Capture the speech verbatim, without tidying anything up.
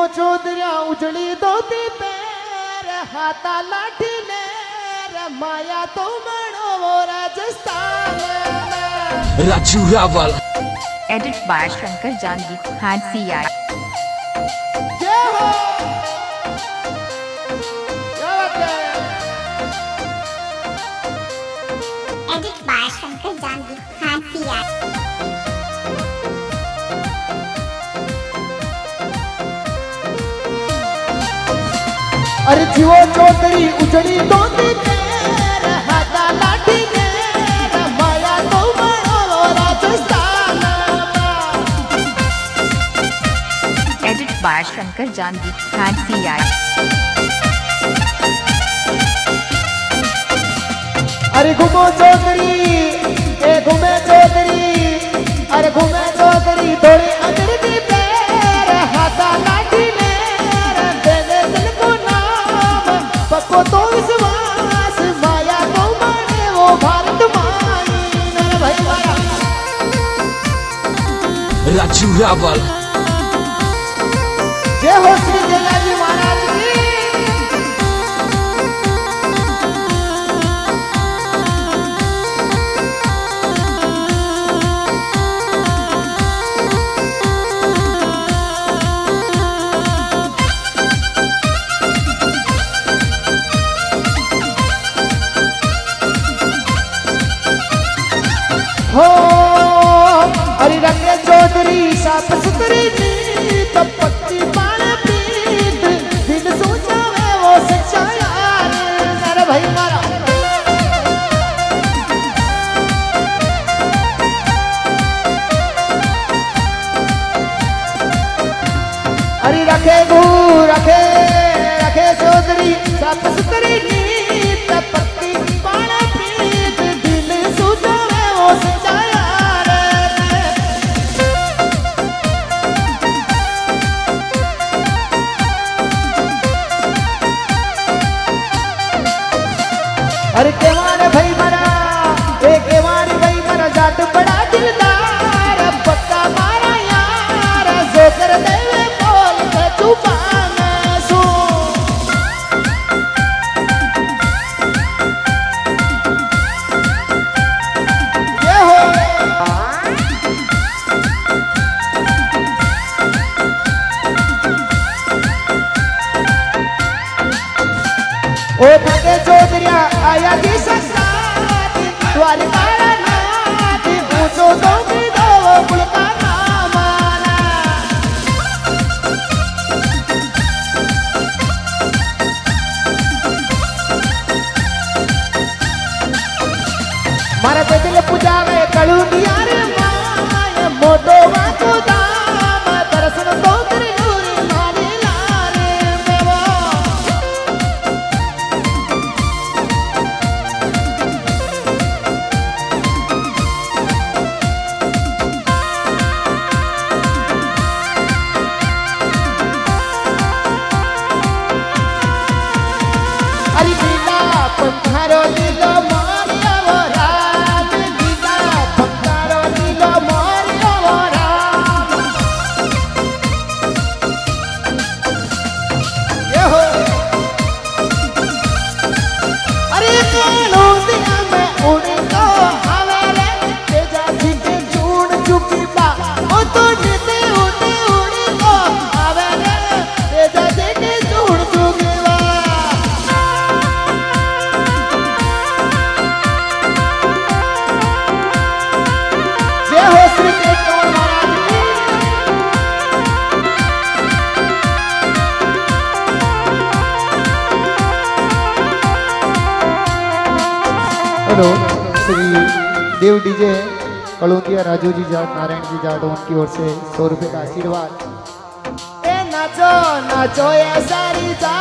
चौधरिया उजड़ी धोती पैर हाथा लाठी ले माया तो मनो वो राजस्थान राजू रावल एडिट बाय शंकर जानगी हैंसी आई जय हो क्या बात है एडिट बाय शंकर जानगी हैंसी आई अरे जीवो चौधरी उजड़ी धोती पैर हाथा लाठी ले माया तो मनो वो राजस्थान एडिट बाय शंकर जानगी हैंसी आई अरे घूमो चौधरी ए घूमे चौधरी अरे घूमे चौधरी थोड़ी अंग्रेजी पैर हाथा लाठी ले दे दे दिल को नाम पक्को तो विश्वास माया तो माने वो भारत माई नर भाई माया राजू रावल जय हो श्री जलाजी महाराज की हो अरे रंगे चौधरी साफ सुथरी नीत पत्ती पान प्रीत दिल सोचा वे वो सच्चा यार नर भाई मारा अरे रखे गू रखे रखे चौधरी साफ सुथरी नीत पत्ती पान प्रीत दिल सोचा वे वो सच्चा यार अरे केवान भाई मरा ए केवान भाई मरा जाट बड़ा दिलदार पक्का मारा यार जो कर देवे बोल के चुपान सो ये हो ओ थके चौधरिया आया की संसार द्वार तारा नाथ ऊंचो तो भी दो कुल का नाम आना मारा ते दिल पुजावे कलू दिया रे माय मोटो वाको दाम दर्शन तो तेरी नूरी माने लारे मेवा अरे लीला पंखारो लीलो मारिया वो राम लीला पंखारो लीलो मारिया वो राम ये हो अरे कानू दिया मैं उड़ी तो हवेले तेजा जी के चूड़ चुकी बा ओ तो जीते उड़ी उड़ी तो हवेले तेजा जी के चूड़ चुकी बा जय हो श्री कृष्ण महाराज की हेलो श्री देव डीजे कलौतिया राजू जी जाट नारायण जी जाट उनकी ओर से सौ रुपए का आशीर्वाद ए नाचो नाचो ये सारी जाट